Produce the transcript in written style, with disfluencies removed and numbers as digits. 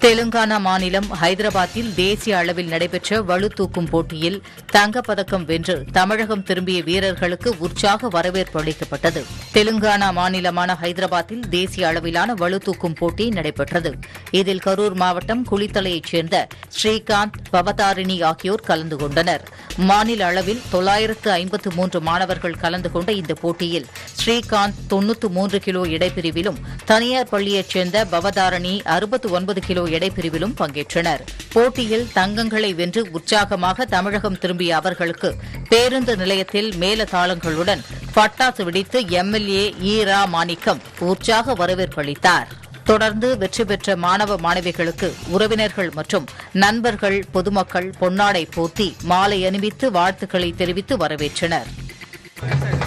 தெலுங்கானா மாநிலம் ஹைதராபாத்தில் தேசிய அளவில் நடைபெற்ற வலுதூக்கும் போட்டியில் தங்கப்பதக்கம் வென்று தமிழகம் திரும்பிய வீரர்களுக்கு உற்சாக வரவேற்பு அளிக்கப்பட்டது. தெலுங்கானா மாநிலமான ஹைதராபாத்தில் தேசிய அளவிலான வலுதூக்கும் போட்டி நடைபெற்றது. இதில் கரூர் மாவட்டம் குளித்தலையைச் சேர்ந்த ஸ்ரீகாந்த், பவதாரிணி ஆகியோர் கலந்து கொண்டனர். மாநில அளவில் 953 மாணவர்கள் கலந்து கொண்ட இந்த போட்டியில் ஸ்ரீகாந்த் 93 கிலோ எடைப்பிரிவிலும், தனியார் பள்ளியைச் சேர்ந்த பவதாரணி 69 கிலோ எடைப்பிரிவிலும் பங்கேற்றனர். போட்டியில் தங்கங்களை வென்று உற்சாகமாக தமிழகம் திரும்பிய அவர்களுக்கு பேருந்து நிலையத்தில் மேலதாளங்களுடன் பட்டாசு வெடித்து எம்எல்ஏ ஈரா மாணிக்கம் உற்சாக வரவேற்பு அளித்தார். தொடர்ந்து வெற்றி பெற்ற மாணவ மாணவிகளுக்கு உறவினர்கள் மற்றும் நண்பர்கள், பொதுமக்கள் பொன்னாடை போர்த்தி மாலை அணிவித்து வாழ்த்துக்களை தெரிவித்து வரவேற்றனர்.